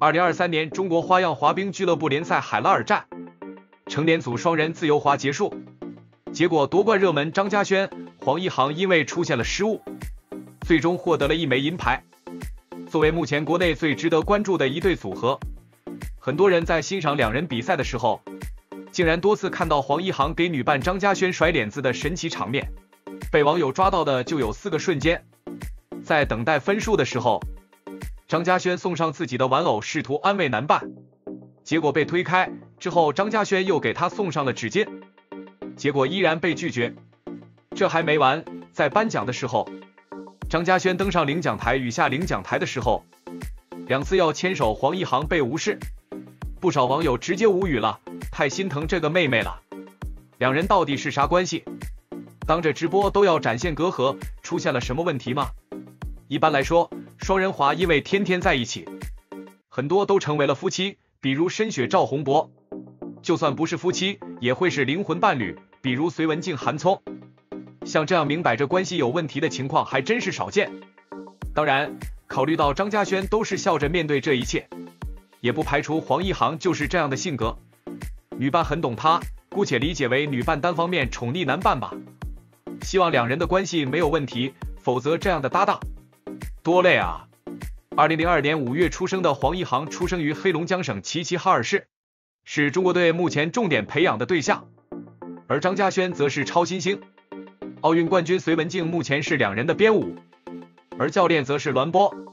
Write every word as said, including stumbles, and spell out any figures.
二零二三年中国花样滑冰俱乐部联赛海拉尔站，成年组双人自由滑结束，结果夺冠热门张家轩、黄一航因为出现了失误，最终获得了一枚银牌。作为目前国内最值得关注的一对组合，很多人在欣赏两人比赛的时候，竟然多次看到黄一航给女伴张家轩甩脸子的神奇场面，被网友抓到的就有四个瞬间。在等待分数的时候，张家轩送上自己的玩偶，试图安慰男伴，结果被推开，之后张家轩又给他送上了纸巾，结果依然被拒绝。这还没完，在颁奖的时候，张家轩登上领奖台与下领奖台的时候，两次要牵手黄一航被无视，不少网友直接无语了，太心疼这个妹妹了，两人到底是啥关系？当着直播都要展现隔阂，出现了什么问题吗？一般来说，双人滑因为天天在一起，很多都成为了夫妻，比如申雪赵宏博，就算不是夫妻，也会是灵魂伴侣，比如隋文静韩聪。像这样明摆着关系有问题的情况还真是少见。当然，考虑到张家轩都是笑着面对这一切，也不排除黄一航就是这样的性格，女伴很懂他，姑且理解为女伴单方面宠溺男伴吧。希望两人的关系没有问题，否则这样的搭档多累啊！二零零二年五月出生的黄一航出生于黑龙江省齐齐哈尔市，是中国队目前重点培养的对象。而张家轩则是超新星，奥运冠军隋文静目前是两人的编舞，而教练则是栾波。